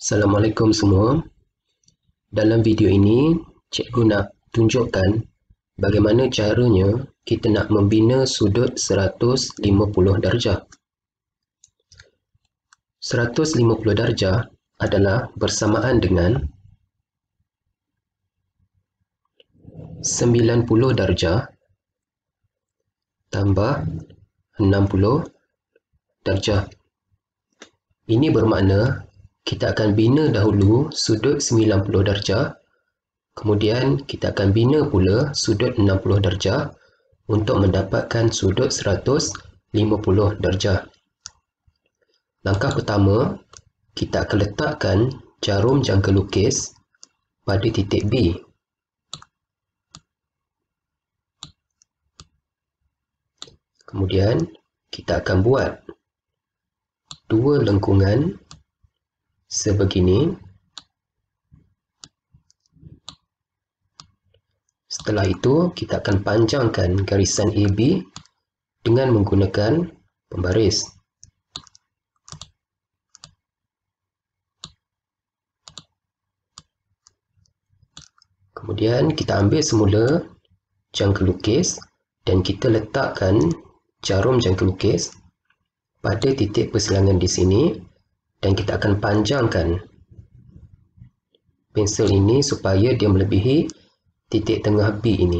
Assalamualaikum semua. Dalam video ini, cikgu nak tunjukkan bagaimana caranya kita nak membina sudut 150 darjah. 150 darjah adalah bersamaan dengan 90 darjah tambah 60 darjah. Ini bermakna kita akan bina dahulu sudut 90 darjah, kemudian kita akan bina pula sudut 60 darjah untuk mendapatkan sudut 150 darjah. Langkah pertama, kita akan letakkan jarum jangka lukis pada titik B. Kemudian, kita akan buat dua lengkungan sebegini. Setelah itu, kita akan panjangkan garisan AB dengan menggunakan pembaris. Kemudian, kita ambil semula jangka lukis dan kita letakkan jarum jangka lukis pada titik persilangan di sini. Dan kita akan panjangkan pensel ini supaya dia melebihi titik tengah B ini.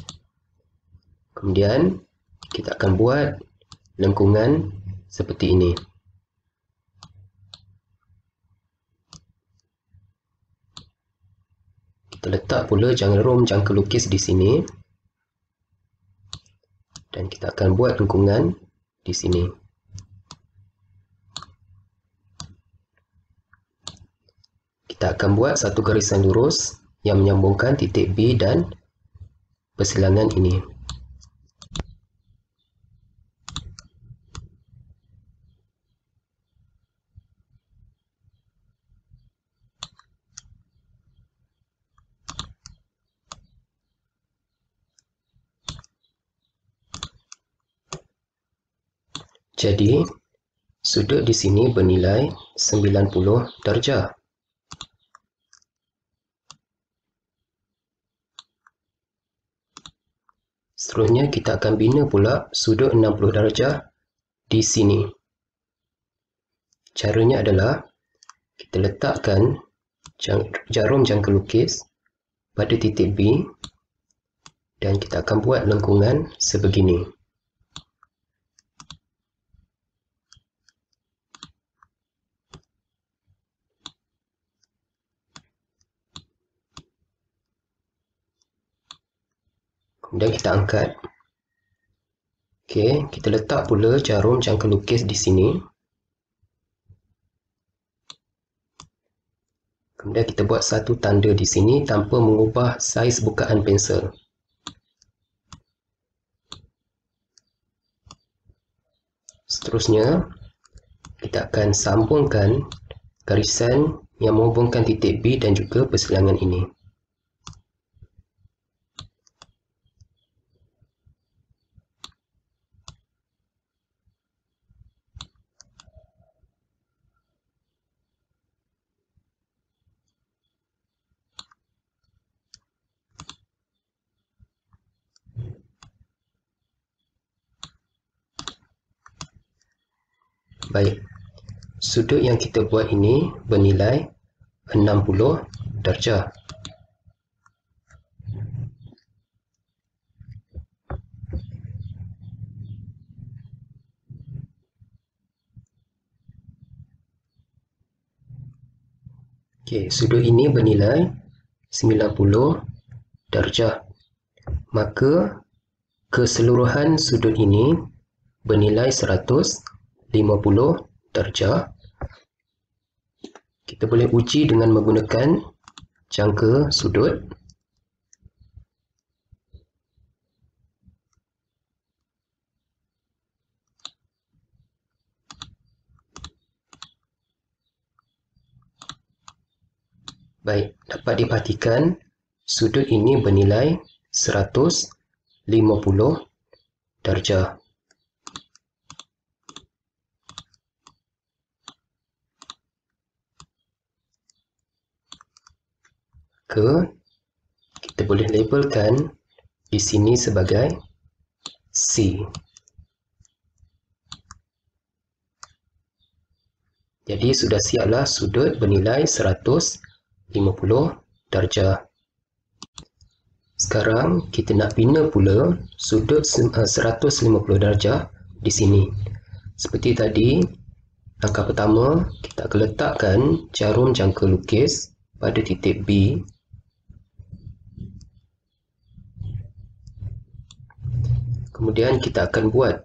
Kemudian kita akan buat lengkungan seperti ini. Kita letak pula jarum jangka lukis di sini. Dan kita akan buat lengkungan di sini. Kita akan buat satu garisan lurus yang menyambungkan titik B dan persilangan ini. Jadi, sudut di sini bernilai 90 darjah. Seterusnya, kita akan bina pula sudut 60 darjah di sini. Caranya adalah kita letakkan jarum jangka lukis pada titik B dan kita akan buat lengkungan sebegini. Kemudian kita angkat. Okey, kita letak pula jarum jangka lukis di sini. Kemudian kita buat satu tanda di sini tanpa mengubah saiz bukaan pensel. Seterusnya, kita akan sambungkan garisan yang menghubungkan titik B dan juga persilangan ini. Baik, sudut yang kita buat ini bernilai 60 darjah. Okey, sudut ini bernilai 90 darjah. Maka keseluruhan sudut ini bernilai 150 darjah. Kita boleh uji dengan menggunakan jangka sudut. Baik, dapat diperhatikan sudut ini bernilai 150 darjah. Maka kita boleh labelkan di sini sebagai C. Jadi sudah siaplah sudut bernilai 150 darjah. Sekarang kita nak bina pula sudut 150 darjah di sini. Seperti tadi, langkah pertama kita akan letakkan jarum jangka lukis pada titik B. Kemudian kita akan buat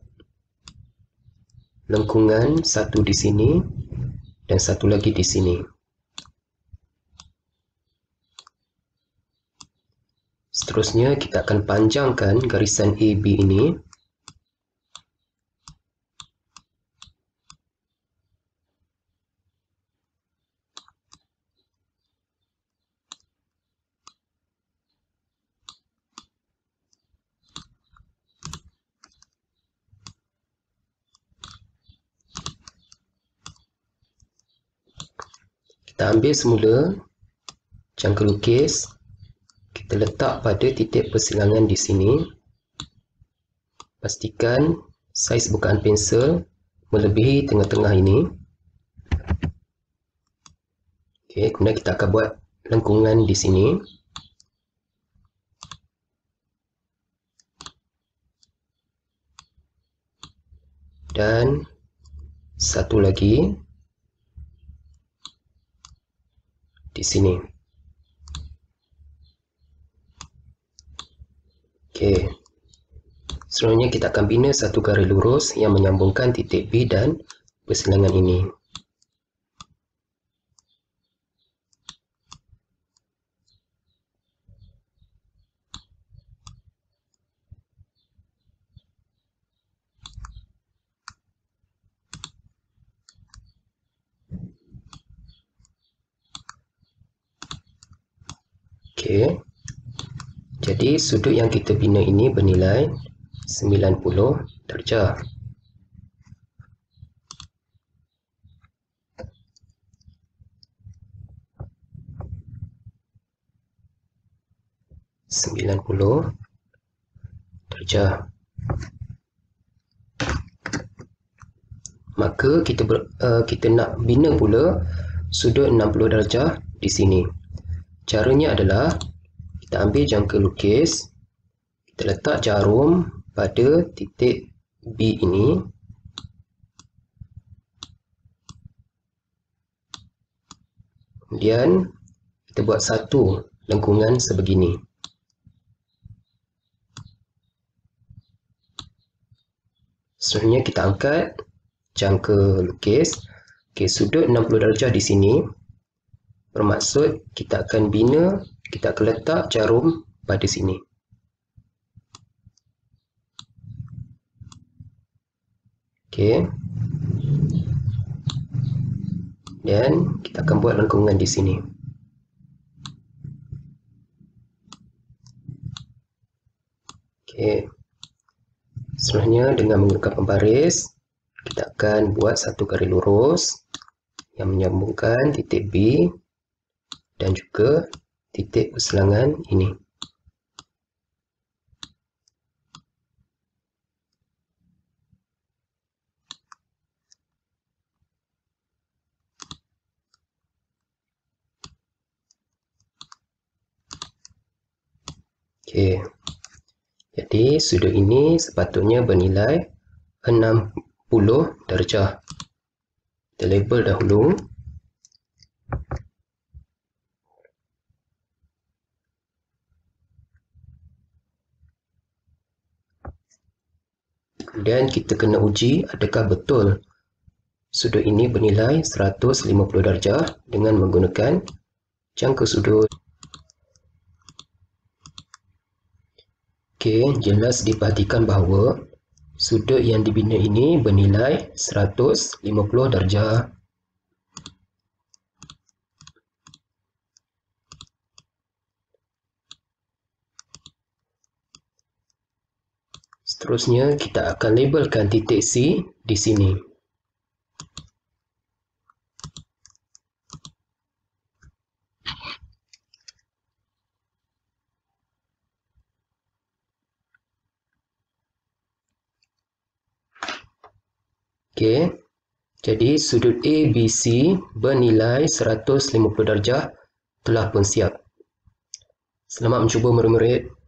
lengkungan satu di sini dan satu lagi di sini. Seterusnya kita akan panjangkan garisan AB ini. Kita ambil semula jangka lukis, kita letak pada titik persilangan di sini. Pastikan saiz bukaan pensel melebihi tengah-tengah ini. Okey, kemudian kita akan buat lengkungan di sini. Dan satu lagi di sini. Okey. Selanjutnya kita akan bina satu garis lurus yang menyambungkan titik B dan persilangan ini. Okey. Jadi sudut yang kita bina ini bernilai 90 darjah. Maka kita nak bina pula sudut 60 darjah di sini. Caranya adalah kita ambil jangka lukis, kita letak jarum pada titik B ini. Kemudian kita buat satu lengkungan sebegini. Selanjutnya kita angkat jangka lukis. Okey, sudut 60 darjah di sini. Bermaksud kita akan bina, kita akan letak jarum pada sini. Okey. Dan kita akan buat lengkungan di sini. Okey. Selanjutnya dengan menggunakan pembaris, kita akan buat satu garis lurus yang menyambungkan titik B dan juga titik persilangan ini. Okey. Jadi sudut ini sepatutnya bernilai 60 darjah. Kita label dahulu. Kemudian kita kena uji adakah betul sudut ini bernilai 150 darjah dengan menggunakan jangka sudut. Okey, jelas diperhatikan bahawa sudut yang dibina ini bernilai 150 darjah. Seterusnya kita akan labelkan titik C di sini. Okey. Jadi sudut ABC bernilai 150 darjah telah pun siap. Selamat mencuba murid-murid.